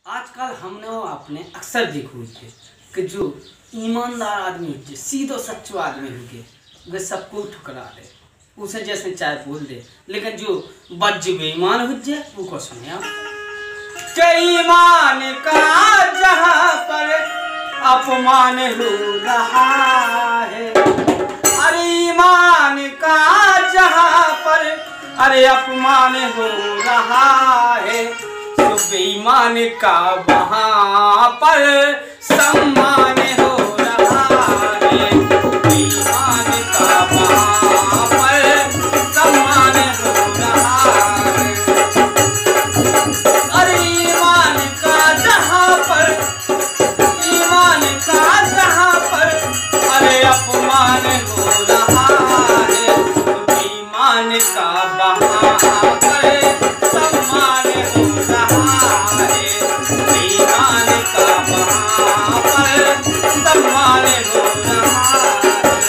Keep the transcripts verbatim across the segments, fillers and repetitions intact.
आजकल हमने अपने अक्सर देखो थे कि जो ईमानदार आदमी जो सीधो सच्चो आदमी होके वे सबको ठुकरा दे, उसे जैसे चाहे बोल दे, लेकिन जो बज बेईमान हो जाए वो को सुने आप के ईमान का जहाँ पर अपमान हो रहा है, अरे ईमान का जहाँ पर अरे अपमान हो रहा है, बेईमान का वहाँ पर सम्मान हो रहा है, बेईमान का वहाँ पर सम्मान हो रहा है। अरे ईमान का जहाँ पर ईमान का जहाँ पर अरे अपमान हो रहा है, बेईमान का वहाँ पर सम्मान हो रहा है, बेईमान का वहाँ पर सम्मान हो रहा है।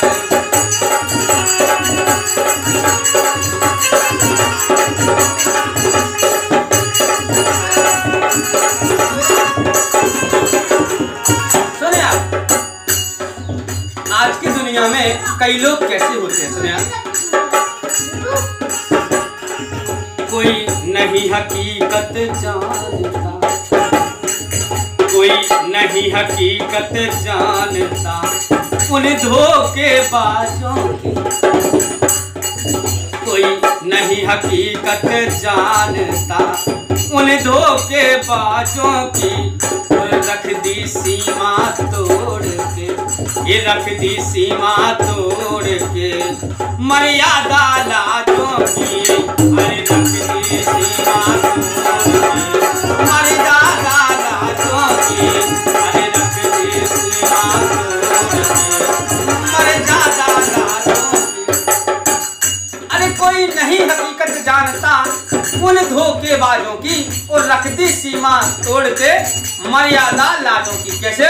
सुनिए आप, आज की दुनिया में कई लोग कैसे होते हैं, सुनिए आप, कोई नहीं हकीकत जानता, कोई नहीं हकीकत जानता उन धोखेबाजों की, कोई नहीं हकीकत जानता उन धोखेबाजों की, और रख दी सीमा तोड़ के, ये रख दी सीमा तोड़ के मर्यादा लाजों की, अरे रख दी सीमा तोड़ के मर्यादा लाजों की, अरे रख दी सीमा तोड़ के मर्यादा लाजों की। अरे कोई नहीं हकीकत जानता उन धोखेबाजों की, और रख दी सीमा तोड़ के मर्यादा लाजों की। कैसे?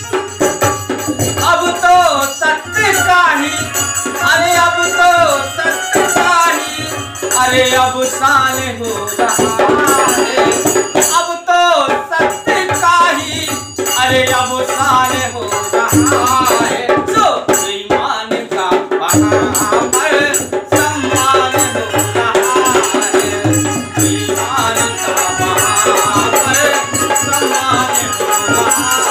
अब तो सत्य का ही अरे अब तो सत्य का ही अरे अब शान हो रहा है, अब तो सत्य का ही अरे अब शान हो रहा है, जो बेईमान का वहाँ पर सम्मान हो रहा है, बेईमान का वहाँ पर सम्मान हो रहा है।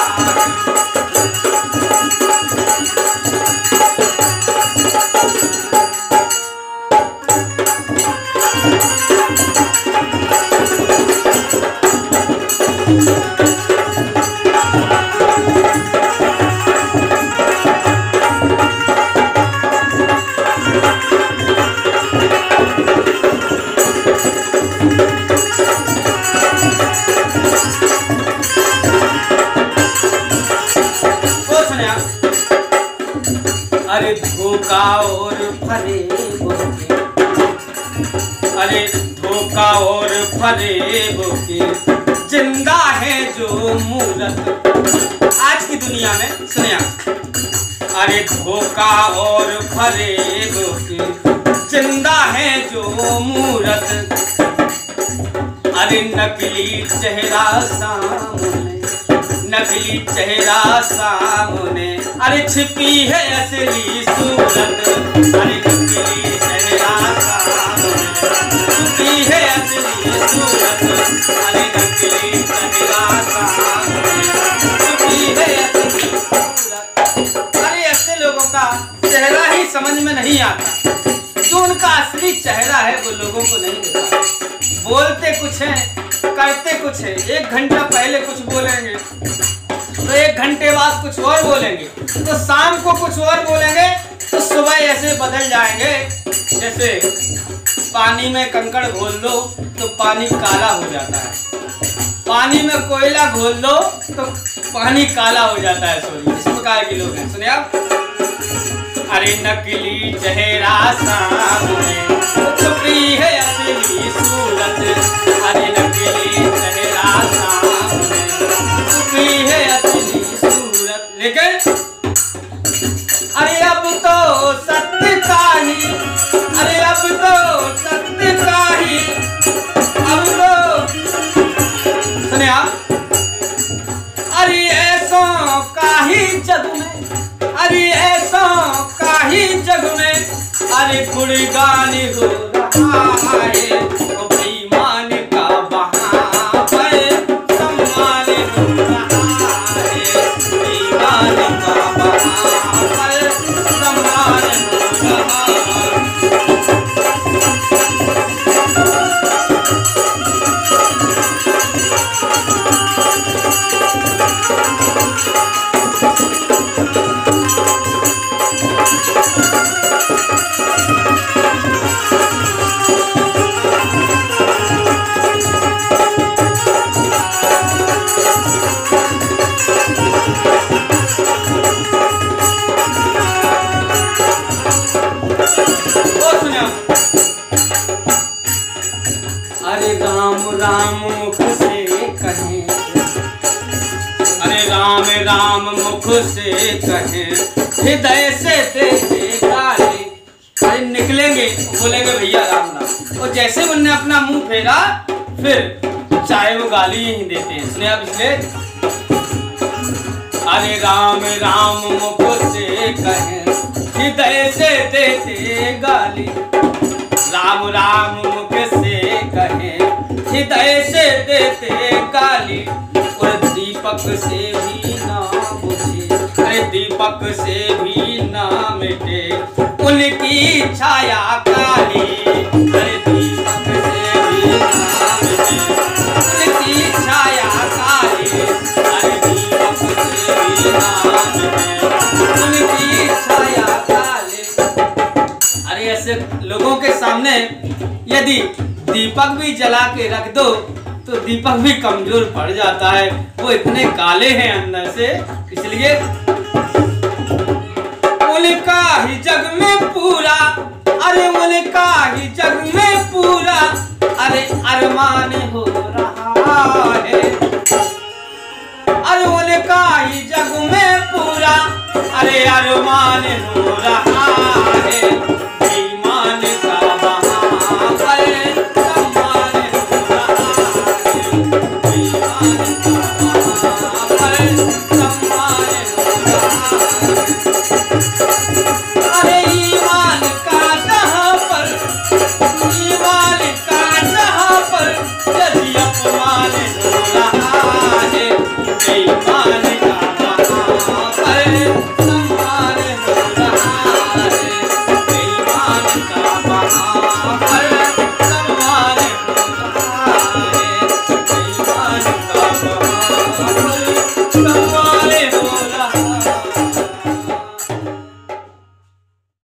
अरे धोखा और फरेब के, अरे धोखा और फरेब के जिंदा है जो मूरत, आज की दुनिया में सुनिए, अरे धोखा और फरेब के जिंदा है जो मूरत, अरे नकली चेहरा सामने, नकली चेहरा सामने अरे छिपी है असली सूरत, अरे नकली चेहरा सामने छिपी है असली सूरत, अरे नकली चेहरा सामने छिपी है असली सूरत। अरे ऐसे लोगों का चेहरा ही समझ में नहीं आता, जो उनका असली चेहरा है वो लोगों को नहीं दिखता। बोलते कुछ हैं करते कुछ है, एक घंटा पहले कुछ बोलेंगे तो एक घंटे बाद कुछ और बोलेंगे, तो शाम को कुछ और बोलेंगे तो सुबह ऐसे बदल जाएंगे जैसे पानी में कंकड़ घोल दो तो पानी काला हो जाता है, पानी में कोयला घोल दो तो पानी काला हो जाता है। सॉरी, इस प्रकार के लोग हैं। सुनिए आप, अरे नकली चेहरा सामने छुपी है असली सूरत, अरे नकली चेहरा सामने छुपी है असली सूरत, लेकिन अरे अब तो सत्य का ही अरे अब तो सत्य का ही अब तो सुने आप जग में अरे गुणगान हो रहा है, ओ बेईमान का वहाँ पर सम्मान हो रहा है, बेईमान का वहाँ पर सम्मान हो रहा है। अरे राम राम मुख से कहें, अरे राम राम मुख से कहें, हृदय से दे दे गाली। अरे निकलेंगे बोलेंगे भैया राम राम, और जैसे उन्होंने अपना मुंह फेरा फिर चाहे वो गाली ही देते हैं। सुने आप इसलिए, अरे राम राम मुख से कहें, हृदय से देते गाली। राम राम मुख से कहे, हृदय से देते गाली। और दीपक से भी ना बुझे, अरे दीपक से भी ना मिटे उनकी छाया काली। अरे दीपक से भी ना मिटे उनकी छाया काली, अरे दीपक से भी ना मिटे उनकी छाया काली। अरे ऐसे लोगों के सामने यदि दीपक भी जला के रख दो तो दीपक भी कमजोर पड़ जाता है, वो इतने काले हैं अंदर से। इसलिए उनका ही जग में पूरा, अरे उनका ही जग में पूरा, अरे अरमान हो रहा है। अरे उनका ही जग में पूरा, अरे अरमान हो रहा